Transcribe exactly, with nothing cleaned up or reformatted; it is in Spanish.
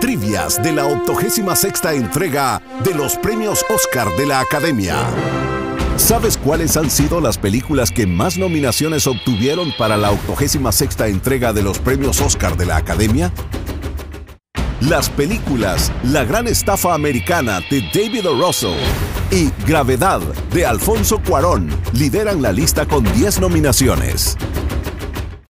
trivias de la octogésima sexta entrega de los premios Oscar de la Academia. ¿Sabes cuáles han sido las películas que más nominaciones obtuvieron para la octogésima sexta entrega de los premios Oscar de la Academia? Las películas La Gran Estafa Americana de David O. Russell y Gravedad de Alfonso Cuarón lideran la lista con diez nominaciones.